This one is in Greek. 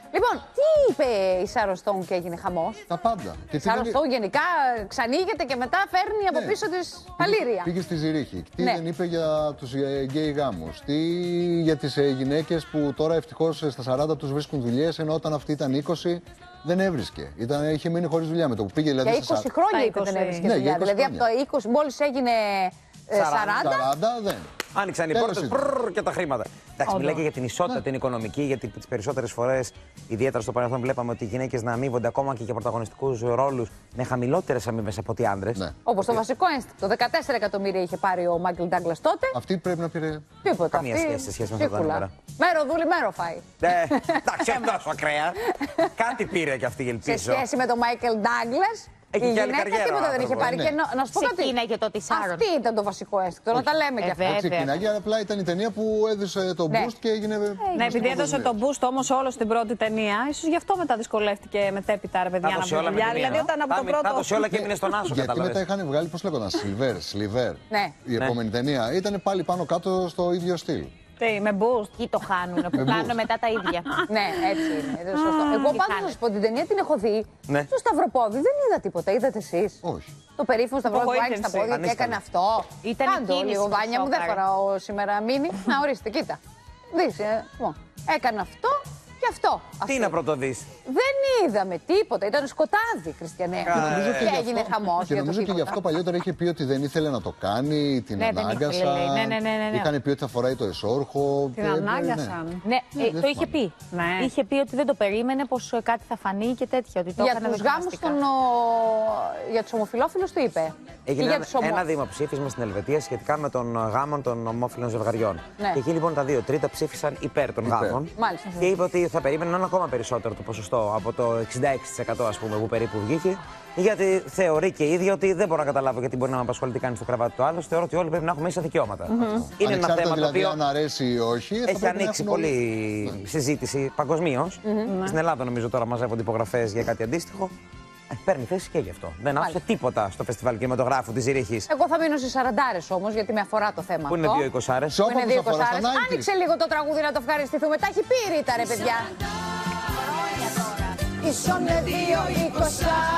Λοιπόν, τι είπε η Σάρον Στόουν και έγινε χαμός? Τα πάντα. Η Σάρον Στόουν γενικά ξανοίγεται και μετά φέρνει από πίσω της παλήρια. Πήγε στη Ζηρίχη. Τι δεν είπε για τους γκέι γάμους? Τι για τις γυναίκες που τώρα ευτυχώς στα 40 τους βρίσκουν δουλειές, ενώ όταν αυτή ήταν 20 δεν έβρισκε. Είχε μείνει χωρίς δουλειά με το που πήγε. Δηλαδή, για 20 χρόνια είπε δεν έβρισκε δουλειά. Δηλαδή από το 20 μόλις έγινε 40 δεν. Άνοιξαν οι πόρτες και τα χρήματα. Εντάξει, μιλάει και για την ισότητα την οικονομική, γιατί τις περισσότερες φορές, ιδιαίτερα στο παρελθόν, βλέπαμε ότι οι γυναίκες να αμείβονται ακόμα και για πρωταγωνιστικούς ρόλους με χαμηλότερες αμοιβές από ότι άντρες. Ναι. Όπως το βασικό ένστικτο. 14 εκατομμύρια είχε πάρει ο Μάικλ Ντάγκλας τότε. Αυτή πρέπει να πήρε. Τίποτα. Καμία σχέση σε σχέση με αυτά τα νούμερα. Μέρο δούλη, μέρο φάει. Εντάξει, όχι τόσο ακραία. Κάτι πήρε κι αυτή, ελπίζω. Σε σχέση με τον Μάικλ Ντάγκλας. Η γυναίκα τίποτα δεν είχε πάρει. Και να σου πω κάτι. Αυτή ήταν το βασικό ένστικτο. Να τα λέμε κι αυτά. Ξεκινάει, απλά ήταν η ταινία που έδωσε το boost και έγινε. Ναι, επειδή έδωσε το boost όμως όλο στην πρώτη ταινία, ίσως γι' αυτό μετά δυσκολεύτηκε μετέπειτα, ρε παιδιά, να βρει δουλειά. Δηλαδή όταν από το πρώτο. Τα έδωσε όλα και έμεινε στον άσο. Γιατί μετά είχαν βγάλει, πώς λέγονταν, Σλιβέρ. Η επόμενη ταινία ήταν πάλι πάνω κάτω στο ίδιο στυλ. Τι, με boost. Εκεί το χάνουν, που κάνουν μετά τα ίδια. Ναι, έτσι είναι. Σωστό. Εγώ πάντως να σου πω την ταινία την έχω δει. Στο Σταυροπόδι δεν είδα τίποτα. Είδατε εσείς? Όχι. Το περίφημο Σταυροπόδι που άνοιξε τα πόδια και έκανε αυτό. Ήταν Κάντο λίγο, Βάνια μου, δεν φοράω σήμερα μίνι. Να ορίστε, κοίτα. Δεις, έκανε αυτό. Και αυτό. Τι να πρωτοδείς? Δεν είδαμε τίποτα. Ήταν σκοτάδι, Χριστιανέ. Και έγινε χαμός. Και νομίζω και γι' αυτό παλιότερα είχε πει ότι δεν ήθελε να το κάνει, την ανάγκασαν. Είχαν πει ότι θα φοράει το εσώρουχο. Την ανάγκασαν. Ναι, το είχε πει. Είχε πει ότι δεν το περίμενε, πως κάτι θα φανεί και τέτοια. Για τους γάμους για τους ομοφυλόφιλους τι είπε? Έγινε ένα δημοψήφισμα στην Ελβετία σχετικά με τον γάμο των ομόφυλων ζευγαριών. Και εκεί λοιπόν τα 2/3 ψήφισαν υπέρ των γάμων. Και είπε ότι θα περίμεναν ακόμα περισσότερο το ποσοστό από το 66% ας πούμε που περίπου βγήκε. Γιατί θεωρεί και η ίδια ότι δεν μπορώ να καταλάβω γιατί μπορεί να με απασχολεί τι κάνει στο κρεβάτι του άλλου. Θεωρώ ότι όλοι πρέπει να έχουμε ίσα δικαιώματα. Είναι ένα θέμα δηλαδή, το οποίο αν αρέσει ή όχι, έχει ανοίξει πολύ συζήτηση παγκοσμίως. Στην Ελλάδα νομίζω τώρα μαζεύονται υπογραφές για κάτι αντίστοιχο. Παίρνει θέση και γι' αυτό. Δεν άφησε τίποτα στο φεστιβάλ κινηματογράφου της Ζηρίχης. Εγώ θα μείνω στις 40 όμως, γιατί με αφορά το θέμα. Που είναι 2-20. Που είναι 2-20. Άνοιξε λίγο το τραγούδι να το ευχαριστηθούμε. Τα έχει πει η Ρίτα, ρε παιδιά. Ίσον 2-20.